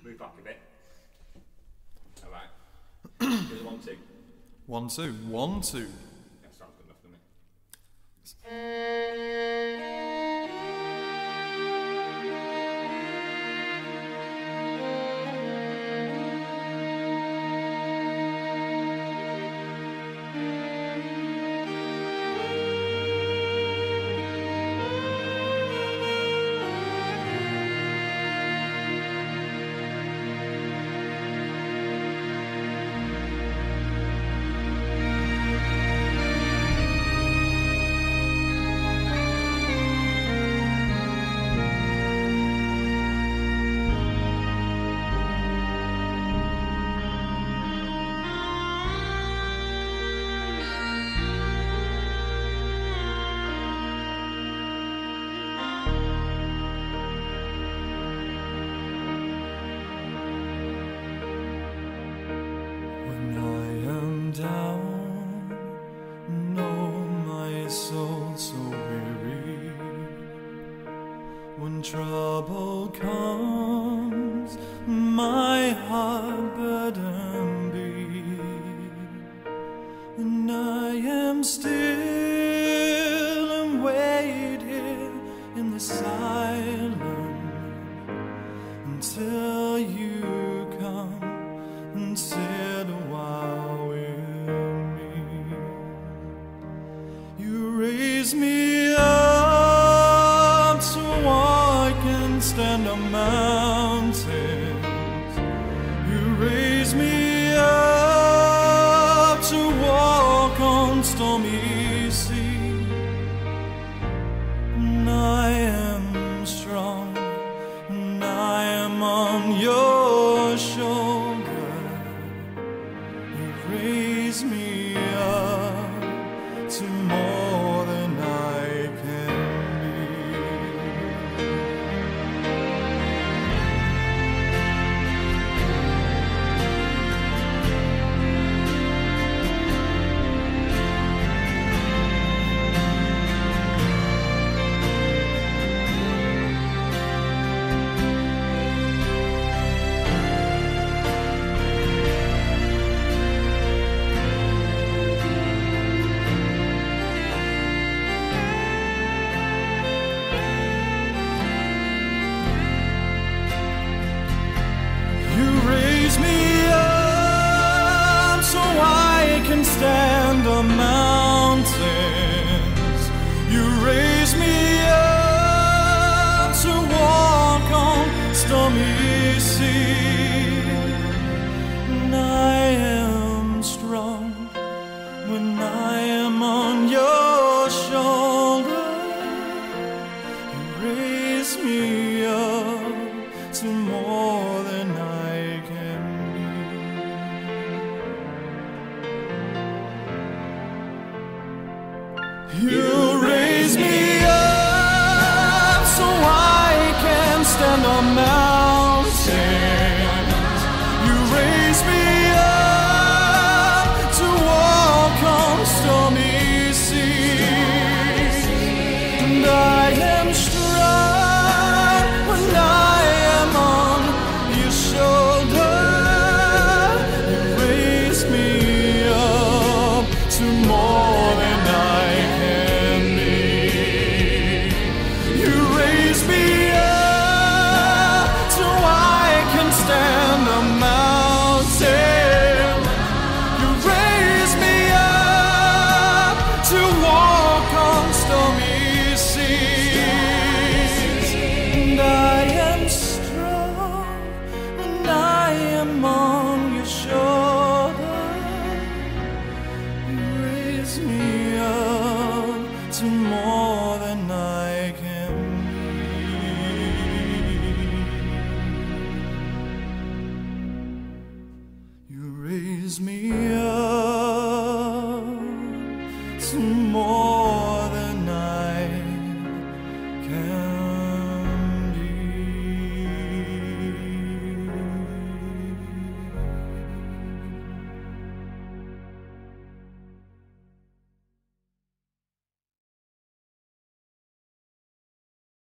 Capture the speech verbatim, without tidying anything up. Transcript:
Move back a bit. Alright. Here's one, two. One, two. One, two. That sounds good enough, doesn't it? When trouble comes, my heart burden be, and I am still and wait here in the silence until you come and sit a while with me. You raise me up so I can stand on mountains. You raise me up to walk on stormy sea. And I am strong, and I am on your shoulder. You raise me up to more than I can be. Stand on mountains. You raise me up to walk on stormy sea. And I am strong when I am on your shoulder. You raise me up to more than I can be. You